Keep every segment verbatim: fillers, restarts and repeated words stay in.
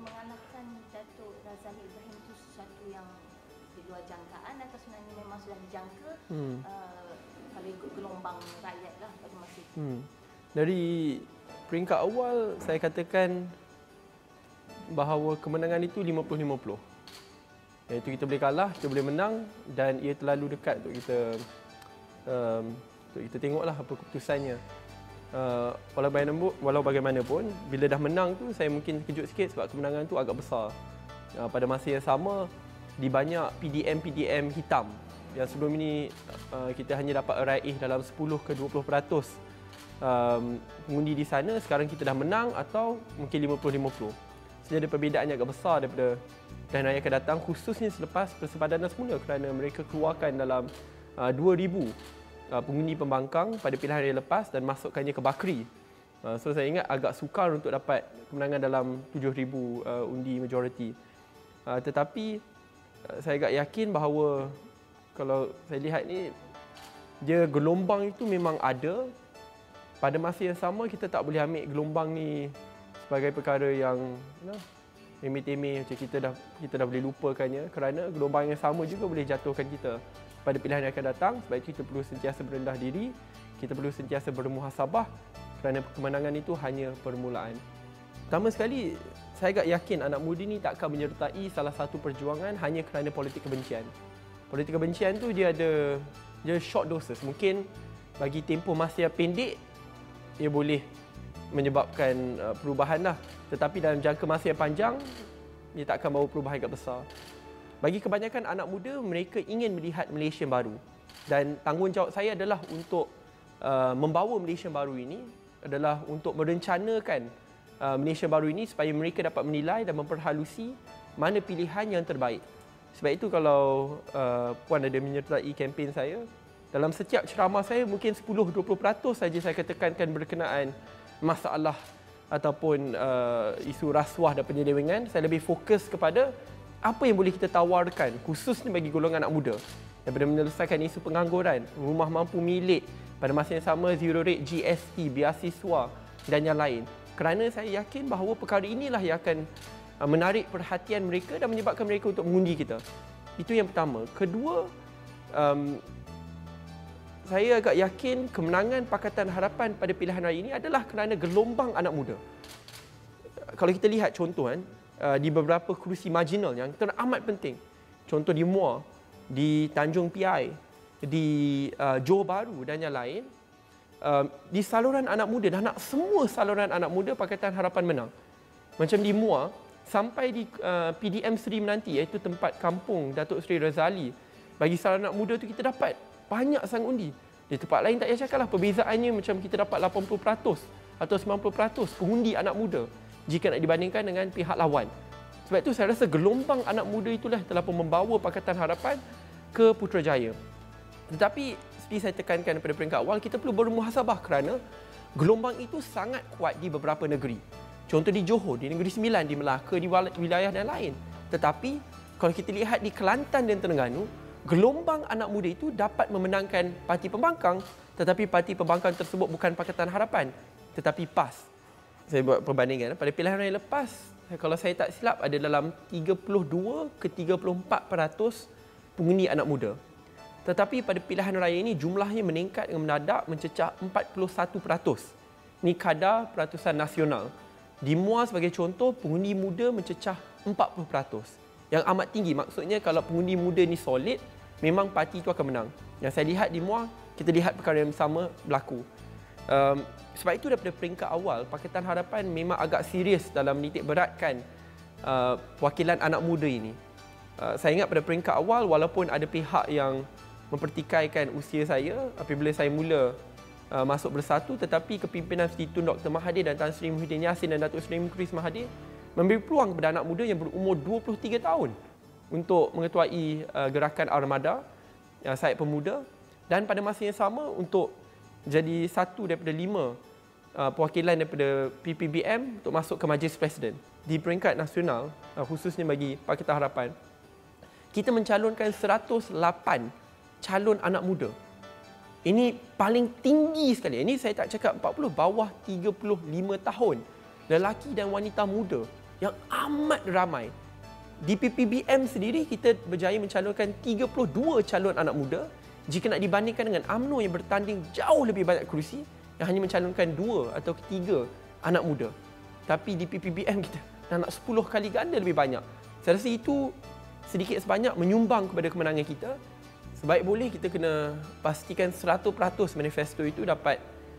mengalahkan Datuk Razali Ibrahim itu sesuatu yang di luar jangkaan atau sebenarnya memang sudah dijangka hmm. uh, kalau ikut gelombang rakyat lah pada masa itu? Hmm. Dari peringkat awal saya katakan bahawa kemenangan itu lima puluh lima puluh. Iaitu kita boleh kalah, kita boleh menang dan ia terlalu dekat untuk kita um, untuk kita tengoklah apa keputusannya. Uh, walau, bagaimanapun, walau bagaimanapun, bila dah menang tu saya mungkin terkejut sikit sebab kemenangan tu agak besar. Uh, pada masa yang sama, di banyak P D M P D M hitam yang sebelum ini uh, kita hanya dapat raih dalam sepuluh ke dua puluh peratus um, pengundi di sana, sekarang kita dah menang atau mungkin lima puluh lima puluh. Jadi ada perbezaan yang agak besar daripada pilihan raya akan datang, khususnya selepas persepadanan semula kerana mereka keluarkan dalam uh, dua ribu uh, pengundi pembangkang pada pilihan raya lepas dan masukkannya ke Bakri. Uh, so saya ingat agak sukar untuk dapat kemenangan dalam tujuh ribu uh, undi majoriti. Uh, tetapi uh, saya agak yakin bahawa kalau saya lihat ni, dia gelombang itu memang ada. Pada masa yang sama, kita tak boleh ambil gelombang ni sebagai perkara yang you know, remeh-temeh, macam kita dah kita dah boleh lupakannya, kerana gelombang yang sama juga boleh jatuhkan kita pada pilihan yang akan datang. Sebab itu kita perlu sentiasa berendah diri, kita perlu sentiasa bermuhasabah kerana kemenangan itu hanya permulaan. Pertama sekali, saya agak yakin anak muda ni tak akan menyertai salah satu perjuangan hanya kerana politik kebencian. Politik kebencian tu dia ada dia short doses. Mungkin bagi tempoh masa yang pendek ia boleh menyebabkan uh, perubahan lah. Tetapi dalam jangka masa yang panjang, ia tak akan bawa perubahan yang besar. Bagi kebanyakan anak muda, mereka ingin melihat Malaysia baru. Dan tanggungjawab saya adalah untuk uh, membawa Malaysia baru ini, adalah untuk merencanakan uh, Malaysia baru ini supaya mereka dapat menilai dan memperhalusi mana pilihan yang terbaik. Sebab itu kalau uh, Puan ada menyertai kempen saya, dalam setiap ceramah saya mungkin sepuluh dua puluh peratus saja saya ketekankan berkenaan masalah ataupun uh, isu rasuah dan penyelewengan. Saya lebih fokus kepada apa yang boleh kita tawarkan khususnya bagi golongan anak muda daripada menyelesaikan isu pengangguran, rumah mampu milik, pada masa yang sama zero rate G S T, beasiswa dan yang lain. Kerana saya yakin bahawa perkara inilah yang akan uh, menarik perhatian mereka dan menyebabkan mereka untuk mengundi kita. Itu yang pertama. Kedua, um, saya agak yakin kemenangan Pakatan Harapan pada pilihan raya ini adalah kerana gelombang anak muda. Kalau kita lihat contoh kan, di beberapa kerusi marginal yang teramat penting. Contoh di Muar, di Tanjung P I, di Johor Bahru dan yang lain, di saluran anak muda, dah nak semua saluran anak muda Pakatan Harapan menang. Macam di Muar, sampai di P D M Seri Menanti, iaitu tempat kampung Datuk Seri Razali, bagi saluran anak muda tu kita dapat banyak sangat undi. Di tempat lain tak payah cakap lah, perbezaannya macam kita dapat lapan puluh peratus atau sembilan puluh peratus pengundi anak muda jika nak dibandingkan dengan pihak lawan. Sebab itu saya rasa gelombang anak muda itulah telah pun membawa Pakatan Harapan ke Putrajaya. Tetapi seperti saya tekankan pada peringkat awal, kita perlu bermuhasabah kerana gelombang itu sangat kuat di beberapa negeri. Contoh di Johor, di Negeri Sembilan, di Melaka, di wilayah yang lain. Tetapi kalau kita lihat di Kelantan dan Terengganu, gelombang anak muda itu dapat memenangkan parti pembangkang, tetapi parti pembangkang tersebut bukan Pakatan Harapan, tetapi P A S. Saya buat perbandingan. Pada pilihan raya lepas, kalau saya tak silap, ada dalam tiga puluh dua ke tiga puluh empat peratus pengundi anak muda. Tetapi pada pilihan raya ini, jumlahnya meningkat dengan mendadak mencecah empat puluh satu peratus. Ini kadar peratusan nasional. Di Muar sebagai contoh, pengundi muda mencecah empat puluh peratus. Yang amat tinggi. Maksudnya kalau pengundi muda ni solid, memang parti itu akan menang. Yang saya lihat di Muar, kita lihat perkara yang sama berlaku. Um, sebab itu daripada peringkat awal, Pakatan Harapan memang agak serius dalam menitik beratkan uh, wakilan anak muda ini. Uh, saya ingat pada peringkat awal, walaupun ada pihak yang mempertikaikan usia saya apabila saya mula uh, masuk Bersatu, tetapi kepimpinan seperti Tun Doktor Mahathir dan Tan Sri Muhyiddin Yassin dan Datuk Seri Mukhriz Mahathir memberi peluang kepada anak muda yang berumur dua puluh tiga tahun untuk mengetuai uh, gerakan Armada, uh, Sayap Pemuda, dan pada masa yang sama untuk jadi satu daripada lima uh, perwakilan daripada P P B M untuk masuk ke Majlis Presiden. Di peringkat nasional, uh, khususnya bagi Pakatan Harapan, kita mencalonkan seratus lapan calon anak muda. Ini paling tinggi sekali. Ini saya tak cakap empat puluh, bawah tiga puluh lima tahun. Lelaki dan wanita muda yang amat ramai. Di P P B M sendiri, kita berjaya mencalonkan tiga puluh dua calon anak muda. Jika nak dibandingkan dengan U M N O yang bertanding jauh lebih banyak kerusi, yang hanya mencalonkan dua atau tiga anak muda. Tapi di P P B M kita dah nak sepuluh kali ganda lebih banyak. Saya rasa itu sedikit sebanyak menyumbang kepada kemenangan kita. Sebaik boleh kita kena pastikan seratus peratus manifesto itu dapat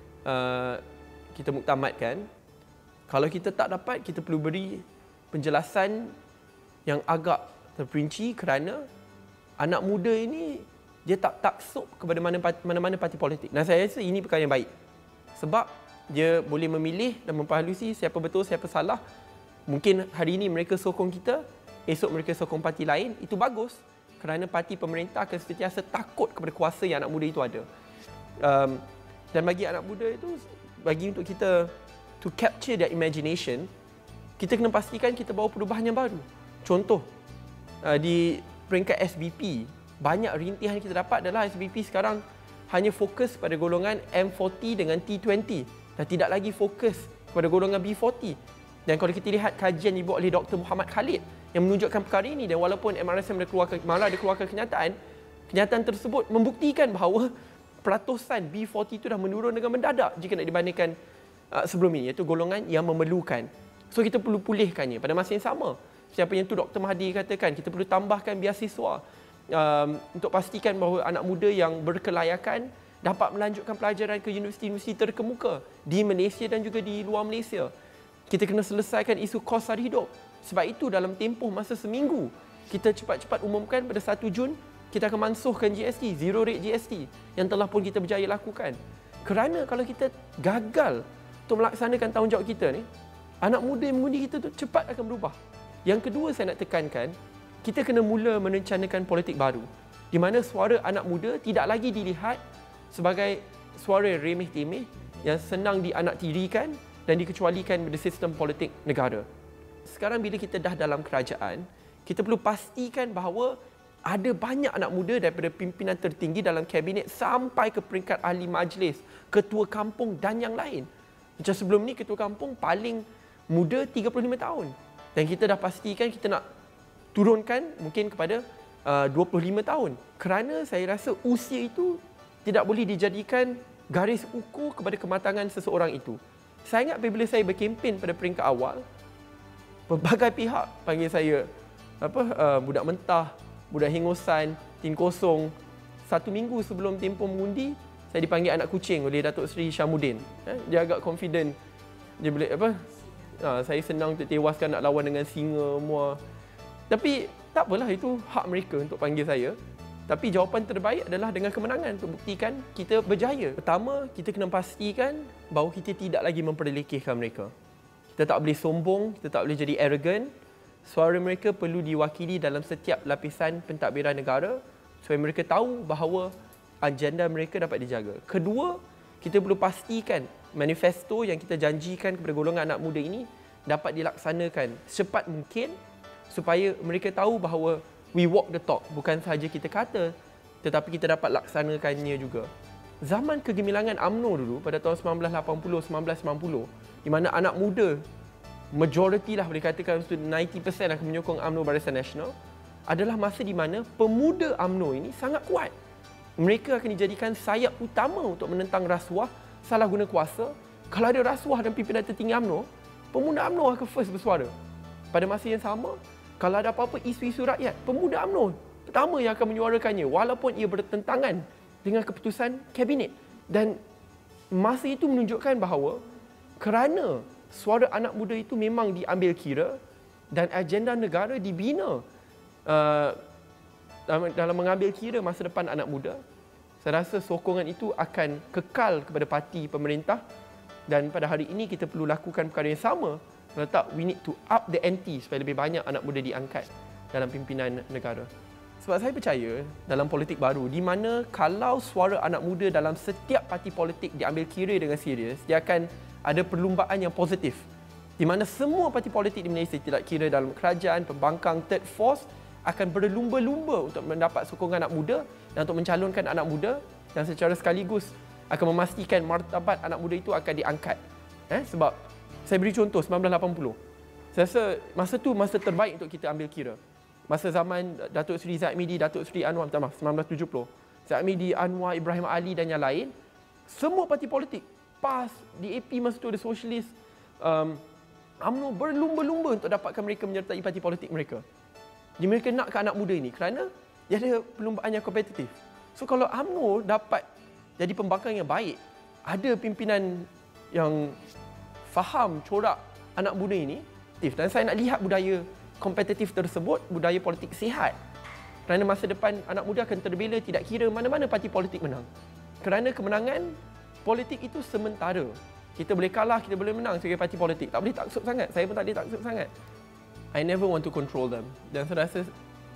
uh, kita muktamadkan. Kalau kita tak dapat, kita perlu beri penjelasan yang agak terperinci kerana anak muda ini dia tak taksub kepada mana-mana parti politik. Dan saya rasa ini perkara yang baik. Sebab dia boleh memilih dan memperhalusi siapa betul, siapa salah. Mungkin hari ini mereka sokong kita, esok mereka sokong parti lain. Itu bagus kerana parti pemerintah akan sentiasa takut kepada kuasa yang anak muda itu ada. Um, dan bagi anak muda itu, bagi untuk kita to capture their imagination, kita kena pastikan kita bawa perubahan yang baru. Contoh, uh, di peringkat S B P, banyak rintihan kita dapat adalah S B P sekarang hanya fokus pada golongan M empat puluh dengan T dua puluh dan tidak lagi fokus kepada golongan B empat puluh. Dan kalau kita lihat kajian dibuat oleh Doktor Muhammad Khalid yang menunjukkan perkara ini, dan walaupun M R S M keluarkan, malah ada keluarkan kenyataan, kenyataan tersebut membuktikan bahawa peratusan B empat puluh itu dah menurun dengan mendadak jika nak dibandingkan uh, sebelum ini, iaitu golongan yang memerlukan. So kita perlu pulihkannya. Pada masa yang sama, siapa yang tu Doktor Mahathir katakan, kita perlu tambahkan biasiswa um, untuk pastikan bahawa anak muda yang berkelayakan dapat melanjutkan pelajaran ke universiti-universiti terkemuka di Malaysia dan juga di luar Malaysia. Kita kena selesaikan isu kos sara hidup. Sebab itu dalam tempoh masa seminggu, kita cepat-cepat umumkan pada satu Jun, kita akan mansuhkan G S T, zero rate G S T yang telah pun kita berjaya lakukan. Kerana kalau kita gagal untuk melaksanakan tanggungjawab kita ni, anak muda yang mengundi kita tu cepat akan berubah. Yang kedua saya nak tekankan, kita kena mula merencanakan politik baru di mana suara anak muda tidak lagi dilihat sebagai suara remeh-temeh yang senang dianaktirikan dan dikecualikan dari sistem politik negara. Sekarang bila kita dah dalam kerajaan, kita perlu pastikan bahawa ada banyak anak muda daripada pimpinan tertinggi dalam kabinet sampai ke peringkat ahli majlis, ketua kampung dan yang lain. Macam sebelum ni, ketua kampung paling muda tiga puluh lima tahun. Dan kita dah pastikan kita nak turunkan mungkin kepada uh, dua puluh lima tahun. Kerana saya rasa usia itu tidak boleh dijadikan garis ukur kepada kematangan seseorang itu. Saya ingat apabila saya berkempen pada peringkat awal, pelbagai pihak panggil saya apa uh, budak mentah, budak hengosan, tin kosong. Satu minggu sebelum tempoh mengundi, saya dipanggil anak kucing oleh Datuk Seri Syamuddin. Eh, dia agak confident. Dia boleh apa? Ha, saya senang untuk tewaskan nak lawan dengan singa semua. Tapi tak apalah, itu hak mereka untuk panggil saya. Tapi jawapan terbaik adalah dengan kemenangan untuk buktikan kita berjaya. Pertama, kita kena pastikan bahawa kita tidak lagi memperlekehkan mereka. Kita tak boleh sombong, kita tak boleh jadi arrogant. Suara mereka perlu diwakili dalam setiap lapisan pentadbiran negara supaya mereka tahu bahawa agenda mereka dapat dijaga. Kedua, kita perlu pastikan manifesto yang kita janjikan kepada golongan anak muda ini dapat dilaksanakan secepat mungkin supaya mereka tahu bahawa we walk the talk. Bukan sahaja kita kata, tetapi kita dapat laksanakannya juga. Zaman kegemilangan U M N O dulu pada tahun sembilan belas lapan puluh, sembilan belas sembilan puluh, di mana anak muda, majoriti lah boleh katakan sembilan puluh peratus akan menyokong U M N O Barisan Nasional, adalah masa di mana pemuda U M N O ini sangat kuat. Mereka akan dijadikan sayap utama untuk menentang rasuah, salah guna kuasa. Kalau ada rasuah dan pimpinan tertinggi U M N O, pemuda U M N O akan first bersuara. Pada masa yang sama, kalau ada apa-apa isu-isu rakyat, pemuda U M N O pertama yang akan menyuarakannya walaupun ia bertentangan dengan keputusan kabinet. Dan masa itu menunjukkan bahawa kerana suara anak muda itu memang diambil kira dan agenda negara dibina uh, dalam mengambil kira masa depan anak muda, saya rasa sokongan itu akan kekal kepada parti pemerintah. Dan pada hari ini kita perlu lakukan perkara yang sama, letak we need to up the ante supaya lebih banyak anak muda diangkat dalam pimpinan negara. Sebab saya percaya dalam politik baru di mana kalau suara anak muda dalam setiap parti politik diambil kira dengan serius, dia akan ada perlumbaan yang positif. Di mana semua parti politik di Malaysia, tidak kira dalam kerajaan, pembangkang, third force, akan berlumba-lumba untuk mendapat sokongan anak muda dan untuk mencalonkan anak muda dan secara sekaligus akan memastikan martabat anak muda itu akan diangkat. Eh, sebab saya beri contoh sembilan belas lapan puluh. Saya rasa masa tu masa terbaik untuk kita ambil kira. Masa zaman Datuk Seri Zahid Hamidi, Datuk Seri Anwar, minta maaf, sembilan belas tujuh puluh. Zahid Hamidi, Anwar, Ibrahim Ali dan yang lain, semua parti politik, P A S, D A P masa tu ada sosialis, um, U M N O berlumba-lumba untuk dapatkan mereka menyertai parti politik mereka. Jadi mereka nakkan anak muda ini kerana dia ada perlumbaan yang kompetitif. So kalau U M N O dapat jadi pembangkang yang baik, ada pimpinan yang faham corak anak muda ini, dan saya nak lihat budaya kompetitif tersebut, budaya politik sihat. Kerana masa depan anak muda akan terbela tidak kira mana-mana parti politik menang. Kerana kemenangan politik itu sementara. Kita boleh kalah, kita boleh menang sebagai parti politik. Tak boleh taksub sangat. Saya pun tak boleh taksub sangat. I never want to control them. Dan saya rasa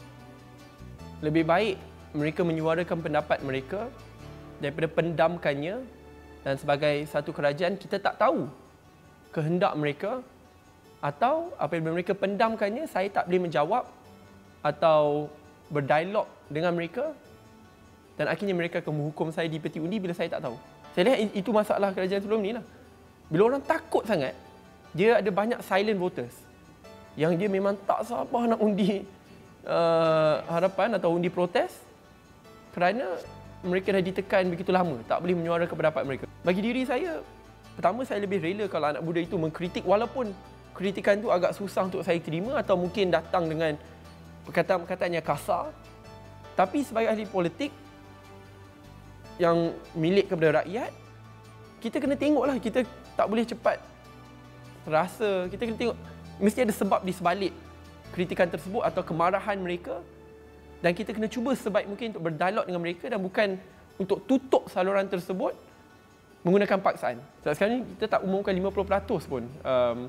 lebih baik mereka menyuarakan pendapat mereka daripada pendamkannya, dan sebagai satu kerajaan kita tak tahu kehendak mereka, atau apabila mereka pendamkannya, saya tak boleh menjawab atau berdialog dengan mereka, dan akhirnya mereka akan menghukum saya di peti undi bila saya tak tahu. Saya lihat itu masalah kerajaan sebelum ni lah. Bila orang takut sangat, dia ada banyak silent voters yang dia memang tak sabar nak undi uh, harapan atau undi protes kerana mereka dah ditekan begitu lama, tak boleh menyuarakan pendapat mereka. Bagi diri saya, pertama saya lebih rela kalau anak muda itu mengkritik, walaupun kritikan itu agak susah untuk saya terima atau mungkin datang dengan perkataan-perkataan yang kasar. Tapi sebagai ahli politik yang milik kepada rakyat, kita kena tengoklah, kita tak boleh cepat rasa, kita kena tengok mesti ada sebab di sebalik kritikan tersebut atau kemarahan mereka, dan kita kena cuba sebaik mungkin untuk berdialog dengan mereka dan bukan untuk tutup saluran tersebut menggunakan paksaan. Sebab sekarang ni kita tak umumkan lima puluh peratus pun um,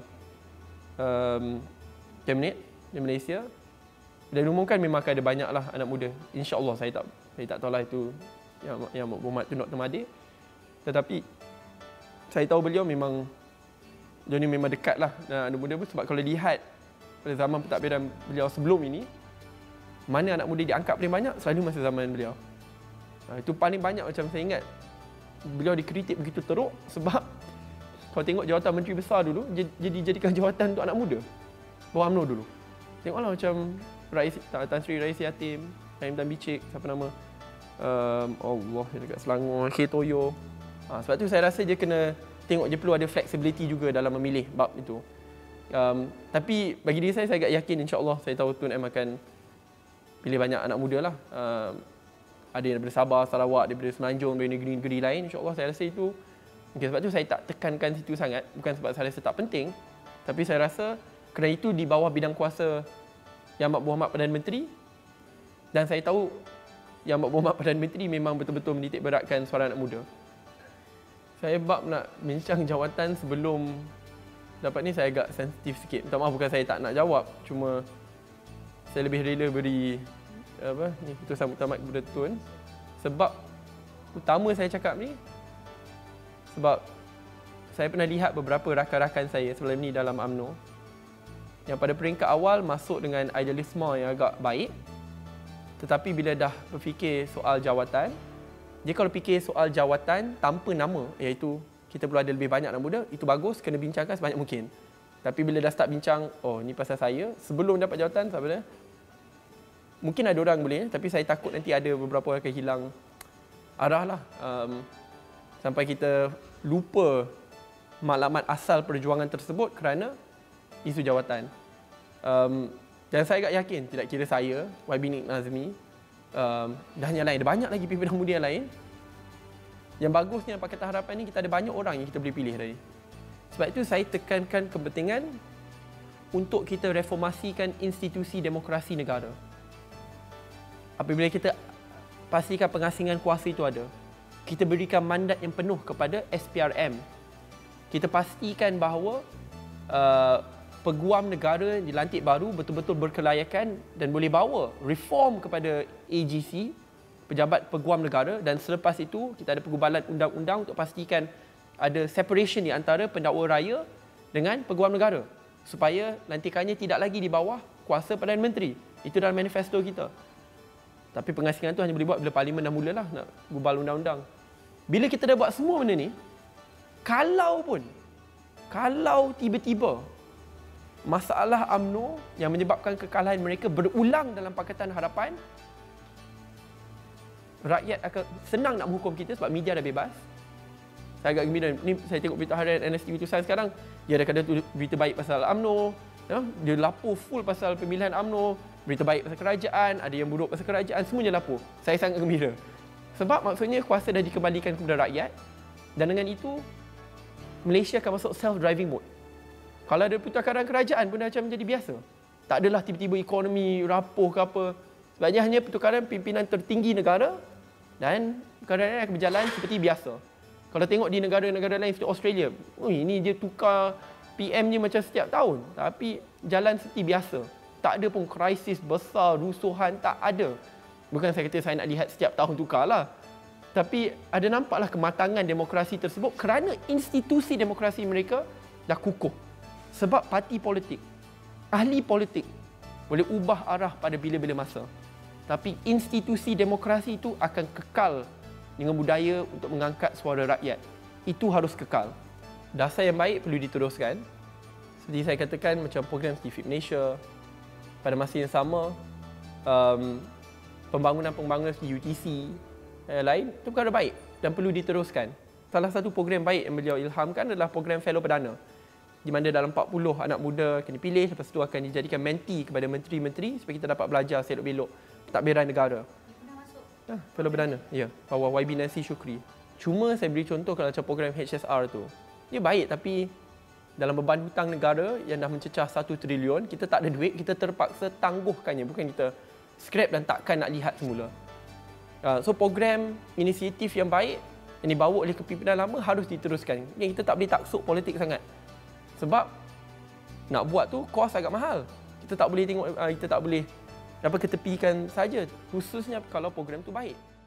um, kabinet di Malaysia. Dan umumkan memang akan ada banyaklah anak muda. InsyaAllah, saya tak saya tak tahulah itu yang yang Muhammad Tun Doktor Mahathir. Tetapi saya tahu beliau memang dia ni memang dekatlah dengan anak muda pun, sebab kalau lihat pada zaman pentadbiran beliau sebelum ini, mana anak muda diangkat paling banyak selalu masa zaman beliau. Ha, itu paling banyak, macam saya ingat beliau dikritik begitu teruk sebab kalau tengok jawatan menteri besar dulu, jadi jadikan jawatan untuk anak muda bawah U M N O dulu. Tengoklah macam Rais, Tan Sri Rais Yatim, Rahim Tan Bicik, siapa nama? Um, Allah, dekat Selangor, K. Toyo. Ha, sebab tu saya rasa dia kena tengok, dia perlu ada flexibility juga dalam memilih bab itu. Um, tapi bagi diri saya, saya agak yakin insya-Allah, saya tahu Tun M akan pilih banyak anak muda lah. Um, ada yang daripada Sabah, Sarawak, daripada Semenanjung, dari negeri-negeri lain. InsyaAllah saya rasa itu, okay, sebab tu saya tak tekankan situ sangat. Bukan sebab saya rasa tak penting, tapi saya rasa kerana itu di bawah bidang kuasa Yang Amat Berhormat Perdana Menteri, dan saya tahu Yang Amat Berhormat Perdana Menteri memang betul-betul menitik beratkan suara anak muda. Saya bab nak bincang jawatan sebelum dapat ni, saya agak sensitif sikit. Minta maaf, bukan saya tak nak jawab, cuma saya lebih rela beri apa ni keputusan muktamad kepada Tun. Sebab utama saya cakap ni sebab saya pernah lihat beberapa rakan-rakan saya sebelum ni dalam U M N O yang pada peringkat awal masuk dengan idealisme yang agak baik, tetapi bila dah berfikir soal jawatan, dia kalau fikir soal jawatan tanpa nama, iaitu kita perlu ada lebih banyak anak muda, itu bagus, kena bincangkan sebanyak mungkin. Tapi bila dah start bincang, oh ni pasal saya, sebelum dapat jawatan, sebenarnya mungkin ada orang boleh, tapi saya takut nanti ada beberapa orang akan hilang arah lah. Um, sampai kita lupa maklumat asal perjuangan tersebut kerana isu jawatan. Um, dan saya agak yakin, tidak kira saya, Y B Nik Nazmi, um, dan yang lain, ada banyak lagi pimpinan muda yang lain. Yang bagusnya Pakatan Harapan ni, kita ada banyak orang yang kita boleh pilih tadi. Sebab itu saya tekankan kepentingan untuk kita reformasikan institusi demokrasi negara. Apabila kita pastikan pengasingan kuasa itu ada, kita berikan mandat yang penuh kepada S P R M. Kita pastikan bahawa uh, peguam negara dilantik baru betul-betul berkelayakan dan boleh bawa reform kepada A G C, Pejabat Peguam Negara, dan selepas itu kita ada pergubalan undang-undang untuk pastikan ada separation di antara pendakwa raya dengan peguam negara supaya lantikannya tidak lagi di bawah kuasa Perdana Menteri. Itu dalam manifesto kita. Tapi pengasingan tu hanya boleh buat bila Parlimen dah mulalah nak gubal undang-undang. Bila kita dah buat semua benda ni, kalau pun, kalau tiba-tiba masalah U M N O yang menyebabkan kekalahan mereka berulang dalam Pakatan Harapan, rakyat akan senang nak menghukum kita sebab media dah bebas. Saya agak gembira. Ni saya tengok berita harian N S T V Tulisan sekarang, dia ada kadang berita baik pasal U M N O, ya, dia lapor full pasal pemilihan U M N O, berita baik pasal kerajaan, ada yang buruk pasal kerajaan, semuanya lapor. Saya sangat gembira. Sebab maksudnya kuasa dah dikembalikan kepada rakyat dan dengan itu Malaysia akan masuk self-driving mode. Kalau ada pertukaran kerajaan pun dah macam menjadi biasa. Tak adalah tiba-tiba ekonomi rapuh ke apa. Sebabnya hanya pertukaran pimpinan tertinggi negara dan perkara akan berjalan seperti biasa. Kalau tengok di negara-negara lain seperti Australia, oh, ini dia tukar P M ni macam setiap tahun. Tapi jalan seperti biasa. Tak ada pun krisis besar, rusuhan, tak ada. Bukan saya kata saya nak lihat setiap tahun tukarlah. Tapi ada nampaklah kematangan demokrasi tersebut kerana institusi demokrasi mereka dah kukuh. Sebab parti politik, ahli politik boleh ubah arah pada bila-bila masa. Tapi institusi demokrasi itu akan kekal dengan budaya untuk mengangkat suara rakyat. Itu harus kekal. Dasar yang baik perlu diteruskan. Seperti saya katakan, macam program seperti Fit Malaysia. Pada masa yang sama, um, pembangunan-pembangunan seperti U T C yang lain, itu perkara baik dan perlu diteruskan. Salah satu program baik yang beliau ilhamkan adalah program Fellow Perdana, di mana dalam empat puluh anak muda akan dipilih, lepas itu akan dijadikan menti kepada menteri-menteri supaya kita dapat belajar selok-belok pentadbiran negara. Ah, Fellow Perdana, ya, bawah Y B Nancy Shukri. Cuma saya beri contoh kalau macam program H S R tu, dia baik tapi dalam beban hutang negara yang dah mencecah satu trilion, kita tak ada duit, kita terpaksa tangguhkannya, bukan kita scrap dan takkan nak lihat semula. Uh, so program inisiatif yang baik yang dibawa oleh kepimpinan lama harus diteruskan. Yang kita tak boleh taksub politik sangat. Sebab nak buat tu kos agak mahal. Kita tak boleh tengok, uh, kita tak boleh apa ketepikan saja, khususnya kalau program tu baik.